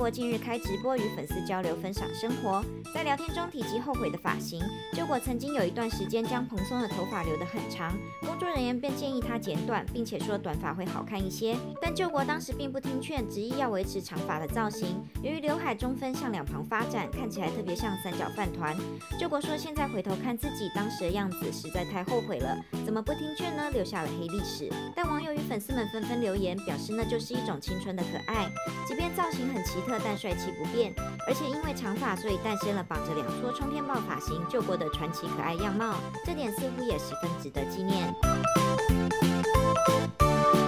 国近日开直播与粉丝交流分享生活，在聊天中提及后悔的发型。救国曾经有一段时间将蓬松的头发留得很长，工作人员便建议他剪短，并且说短发会好看一些。但救国当时并不听劝，执意要维持长发的造型。由于刘海中分向两旁发展，看起来特别像三角饭团。救国说现在回头看自己当时的样子，实在太后悔了，怎么不听劝呢？留下了黑历史。但网友与粉丝们纷纷留言，表示那就是一种青春的可爱。即便造型很奇特，但帅气不变，而且因为长发，所以诞生了绑着2撮冲天炮发型救国的传奇可爱样貌，这点似乎也十分值得纪念。